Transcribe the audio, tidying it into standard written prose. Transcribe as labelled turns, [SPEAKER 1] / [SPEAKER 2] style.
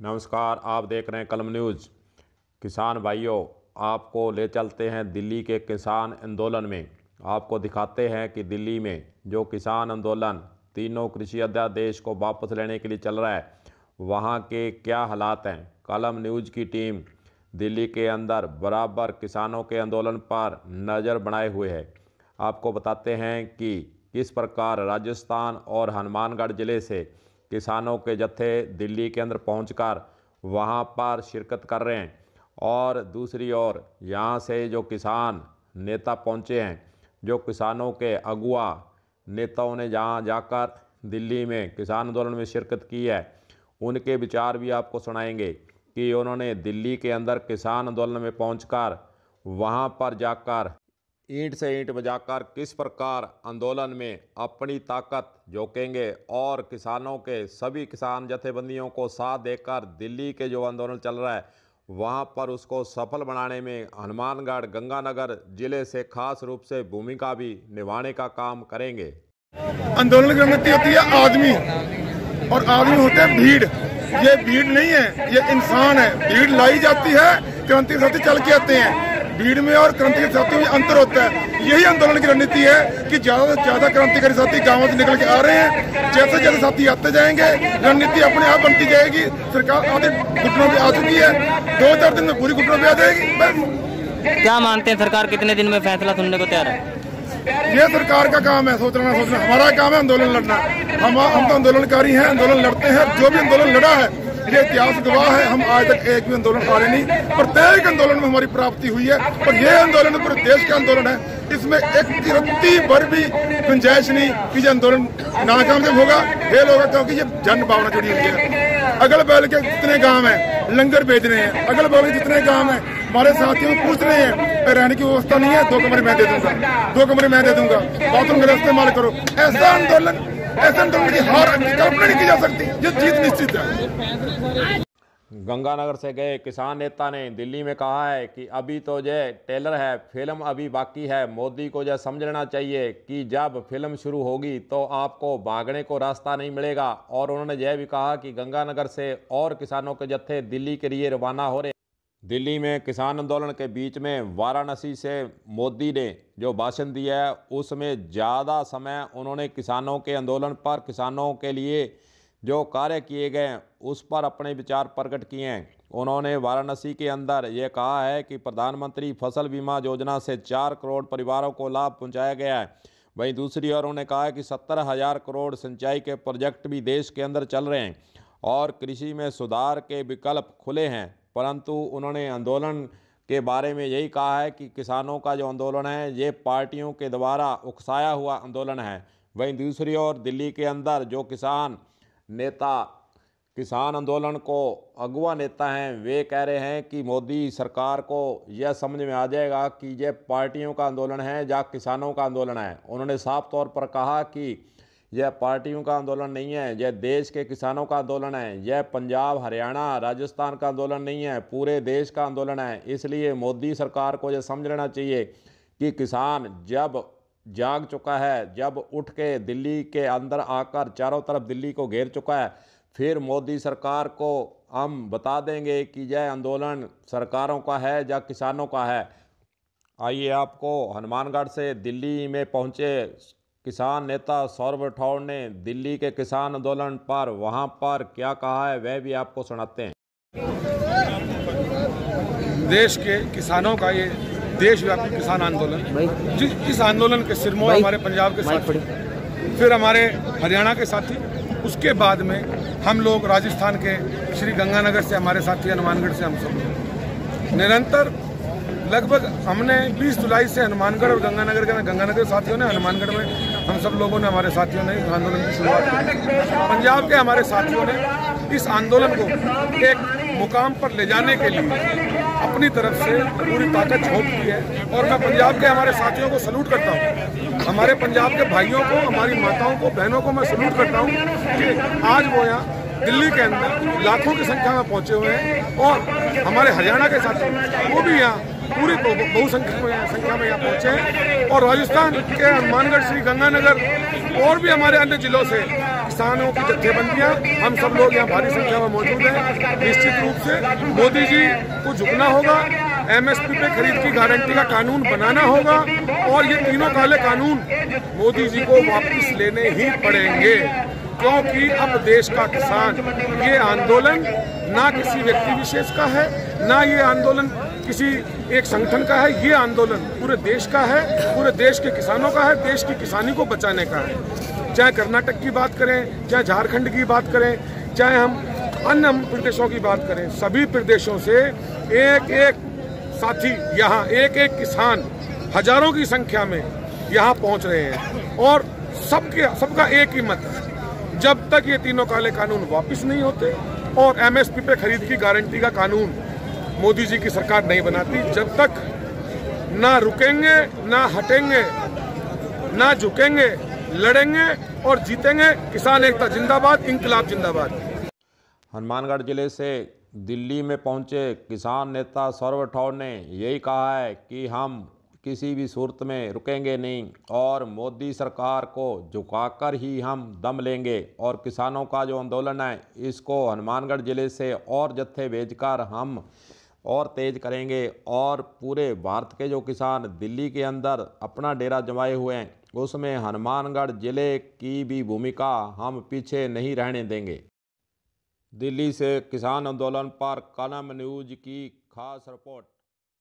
[SPEAKER 1] नमस्कार, आप देख रहे हैं कलम न्यूज़। किसान भाइयों, आपको ले चलते हैं दिल्ली के किसान आंदोलन में। आपको दिखाते हैं कि दिल्ली में जो किसान आंदोलन तीनों कृषि अध्यादेश को वापस लेने के लिए चल रहा है, वहाँ के क्या हालात हैं। कलम न्यूज़ की टीम दिल्ली के अंदर बराबर किसानों के आंदोलन पर नज़र बनाए हुए है। आपको बताते हैं कि किस प्रकार राजस्थान और हनुमानगढ़ ज़िले से किसानों के जत्थे दिल्ली के अंदर पहुंचकर वहां पर शिरकत कर रहे हैं, और दूसरी ओर यहां से जो किसान नेता पहुंचे हैं, जो किसानों के अगुआ नेताओं ने जहां जाकर दिल्ली में किसान आंदोलन में शिरकत की है, उनके विचार भी आपको सुनाएंगे कि उन्होंने दिल्ली के अंदर किसान आंदोलन में पहुंचकर वहां पर जाकर ईंट से ईंट बजाकर किस प्रकार आंदोलन में अपनी ताकत झोंकेंगे और किसानों के सभी किसान जथेबंदियों को साथ देकर दिल्ली के जो आंदोलन चल रहा है वहां पर उसको सफल बनाने में हनुमानगढ़ गंगानगर जिले से खास रूप से भूमिका भी निभाने का काम करेंगे।
[SPEAKER 2] आंदोलन की रणनीति होती है आदमी, और आदमी होते हैं भीड़। ये भीड़ नहीं है, ये इंसान है। भीड़ लाई जाती है, क्रांति साथी चल के आते हैं। भीड़ में और क्रांतिकारी साथियों में अंतर होता है। यही आंदोलन की रणनीति है कि ज्यादा से ज्यादा क्रांतिकारी साथी गांवों से निकल के आ रहे हैं। जैसे जैसे साथी आते जाएंगे, रणनीति अपने आप बनती जाएगी। सरकार आधे घुटनों पे आ चुकी है, 2-4 दिन में पूरी घुटनों पे आ जाएगी। बस
[SPEAKER 3] क्या मानते हैं, सरकार कितने दिन में फैसला सुनने को तैयार है?
[SPEAKER 2] ये सरकार का काम है सोचना। हमारा काम है आंदोलन लड़ना। हम तो आंदोलनकारी हैं, आंदोलन लड़ते हैं। जो भी आंदोलन लड़ा है, ये इतिहास गवाह है। हम आज तक एक भी आंदोलन हारे नहीं। प्रत्येक आंदोलन में हमारी प्राप्ति हुई है, और ये आंदोलन पूरे देश का आंदोलन है। इसमें एक रत्ती भर भी गुंजाइश नहीं कि ये आंदोलन नाकामयाब होगा, फेल होगा, क्योंकि ये जन भावना जुड़ी हुई है। अगल बगल के जितने गांव हैं लंगर भेज रहे हैं, अगल बगल के जितने गांव हैं हमारे साथियों पूछ रहे हैं रहने की व्यवस्था नहीं है, 2 कमरे मैं दे दूंगा, 2 कमरे मैं दे दूंगा, बाथरूम का इस्तेमाल करो। ऐसा आंदोलन की हार कल्पना नहीं की जा सकती। ये जीत निश्चित है।
[SPEAKER 1] गंगानगर से गए किसान नेता ने दिल्ली में कहा है कि अभी तो जय टेलर है, फिल्म अभी बाकी है। मोदी को जय समझ लेना चाहिए कि जब फिल्म शुरू होगी तो आपको भागने को रास्ता नहीं मिलेगा। और उन्होंने यह भी कहा कि गंगानगर से और किसानों के जत्थे दिल्ली के लिए रवाना हो रहे। दिल्ली में किसान आंदोलन के बीच में वाराणसी से मोदी ने जो भाषण दिया है, उसमें ज़्यादा समय उन्होंने किसानों के आंदोलन पर, किसानों के लिए जो कार्य किए गए हैं उस पर अपने विचार प्रकट किए हैं। उन्होंने वाराणसी के अंदर ये कहा है कि प्रधानमंत्री फसल बीमा योजना से 4 करोड़ परिवारों को लाभ पहुंचाया गया है। वहीं दूसरी ओर उन्होंने कहा है कि 70,000 करोड़ सिंचाई के प्रोजेक्ट भी देश के अंदर चल रहे हैं और कृषि में सुधार के विकल्प खुले हैं। परंतु उन्होंने आंदोलन के बारे में यही कहा है कि किसानों का जो आंदोलन है ये पार्टियों के द्वारा उकसाया हुआ आंदोलन है। वहीं दूसरी ओर दिल्ली के अंदर जो किसान नेता, किसान आंदोलन को अगुवा नेता हैं, वे कह रहे हैं कि मोदी सरकार को यह समझ में आ जाएगा कि यह पार्टियों का आंदोलन है या किसानों का आंदोलन है। उन्होंने साफ तौर पर कहा कि यह पार्टियों का आंदोलन नहीं है, यह देश के किसानों का आंदोलन है। यह पंजाब, हरियाणा, राजस्थान का आंदोलन नहीं है, पूरे देश का आंदोलन है। इसलिए मोदी सरकार को यह समझ लेना चाहिए कि किसान जब जाग चुका है, जब उठ के दिल्ली के अंदर आकर चारों तरफ दिल्ली को घेर चुका है, फिर मोदी सरकार को हम बता देंगे कि यह आंदोलन सरकारों का है या किसानों का है। आइए आपको हनुमानगढ़ से दिल्ली में पहुंचे किसान नेता सौरभ राठौड़ ने दिल्ली के किसान आंदोलन पर वहां पर क्या कहा है वह भी आपको सुनाते हैं।
[SPEAKER 2] देश के किसानों का ये देशव्यापी किसान आंदोलन, जिस आंदोलन के सिरमौर हमारे पंजाब के साथी, फिर हमारे हरियाणा के साथी, उसके बाद में हम लोग राजस्थान के श्री गंगानगर से हमारे साथी, हनुमानगढ़ से हम सब निरंतर लगभग हमने 20 जुलाई से हनुमानगढ़ और गंगानगर के गंगानगर साथियों ने, हनुमानगढ़ में हम सब लोगों ने, हमारे साथियों ने इस आंदोलन की शुरुआत की। पंजाब के हमारे साथियों ने इस आंदोलन को एक मुकाम पर ले जाने के लिए अपनी तरफ से पूरी ताकत झोंक दी है, और मैं पंजाब के हमारे साथियों को सलूट करता हूँ। हमारे पंजाब के भाइयों को, हमारी माताओं को, बहनों को मैं सलूट करता हूँ कि आज वो यहाँ दिल्ली के अंदर लाखों की संख्या में पहुँचे हुए हैं, और हमारे हरियाणा के साथी वो भी यहाँ पूरी बहुसंख्या में यहाँ पहुँचे हैं। और राजस्थान के हनुमानगढ़, श्री गंगानगर और भी हमारे अन्य जिलों से किसानों की जत्थेबंदियां, हम सब लोग यहाँ भारी संख्या में मौजूद हैं। निश्चित रूप से मोदी जी को झुकना होगा, एमएसपी पे खरीद की गारंटी का कानून बनाना होगा और ये तीनों काले कानून मोदी जी को वापस लेने ही पड़ेंगे, क्योंकि अब देश का किसान, ये आंदोलन ना किसी व्यक्ति विशेष का है, ना ये आंदोलन किसी एक संगठन का है, ये आंदोलन पूरे देश का है, पूरे देश के किसानों का है, देश की किसानी को बचाने का है। चाहे कर्नाटक की बात करें, चाहे झारखंड की बात करें, चाहे हम अन्य प्रदेशों की बात करें, सभी प्रदेशों से एक एक साथी यहाँ, एक एक किसान हजारों की संख्या में यहाँ पहुँच रहे हैं और सबका एक ही मत है, जब तक ये तीनों काले कानून वापस नहीं होते और एमएसपी पे खरीद की गारंटी का कानून मोदी जी की सरकार नहीं बनाती, जब तक ना रुकेंगे, ना हटेंगे, ना झुकेंगे, लड़ेंगे और जीतेंगे। किसान एकता जिंदाबाद, इंकलाब जिंदाबाद।
[SPEAKER 1] हनुमानगढ़ जिले से दिल्ली में पहुंचे किसान नेता सौरभ राठौड़ ने यही कहा है कि हम किसी भी सूरत में रुकेंगे नहीं और मोदी सरकार को झुकाकर ही हम दम लेंगे और किसानों का जो आंदोलन है इसको हनुमानगढ़ जिले से और जत्थे भेजकर हम और तेज करेंगे और पूरे भारत के जो किसान दिल्ली के अंदर अपना डेरा जमाए हुए हैं उसमें हनुमानगढ़ जिले की भी भूमिका हम पीछे नहीं रहने देंगे। दिल्ली से किसान आंदोलन पर कलम न्यूज़ की खास रिपोर्ट।